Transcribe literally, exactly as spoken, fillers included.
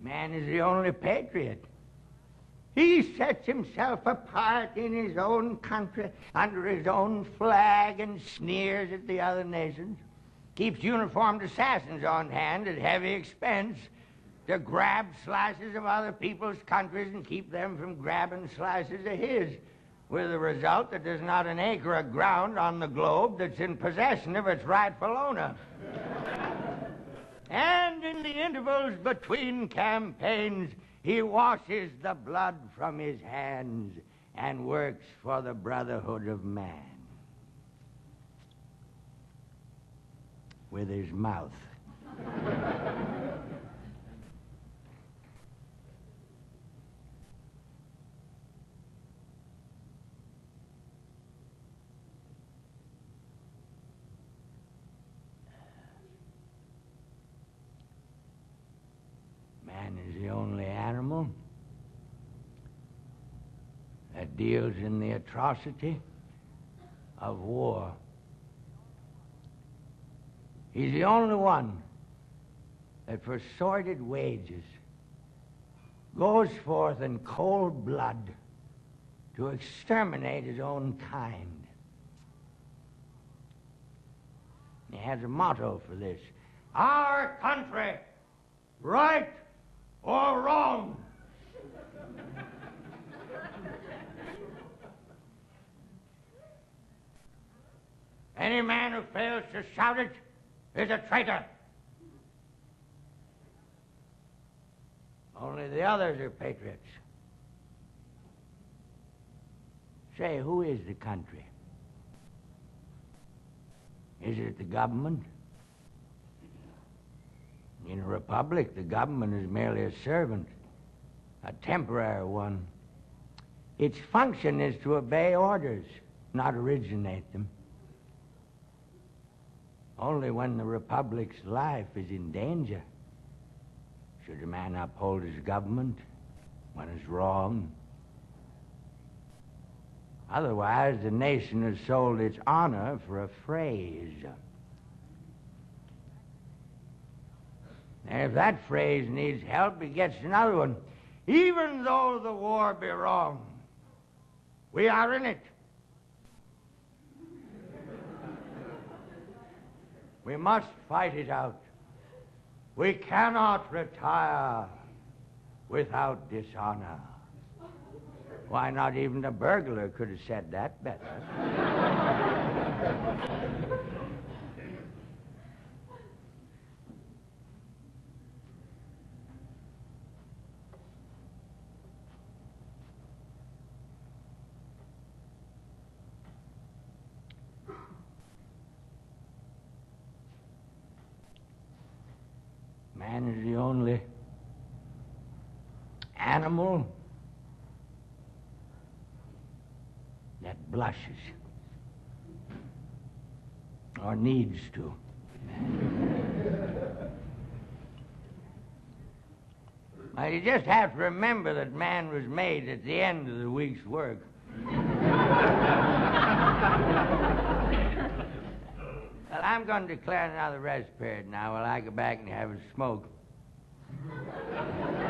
Man is the only patriot. He sets himself apart in his own country, under his own flag, and sneers at the other nations. Keeps uniformed assassins on hand at heavy expense to grab slices of other people's countries and keep them from grabbing slices of his, with the result that there's not an acre of ground on the globe that's in possession of its rightful owner. And in the intervals between campaigns, he washes the blood from his hands and works for the brotherhood of man with his mouth. Man is the only animal that deals in the atrocity of war. He's the only one that for sordid wages goes forth in cold blood to exterminate his own kind. He has a motto for this: our country, right or wrong. Any man who fails to shout it is a traitor. Only the others are patriots. Say, who is the country? Is it the government? In a republic, the government is merely a servant, a temporary one. Its function is to obey orders, not originate them. Only when the republic's life is in danger should a man uphold his government when it's wrong. Otherwise, the nation has sold its honor for a phrase. And if that phrase needs help, he gets another one. Even though the war be wrong, we are in it. We must fight it out. We cannot retire without dishonor. Why, not even a burglar could have said that better. Man is the only animal that blushes, or needs to. Well, you just have to remember that man was made at the end of the week's work. Well, I'm going to declare another rest period now while I go back and have a smoke.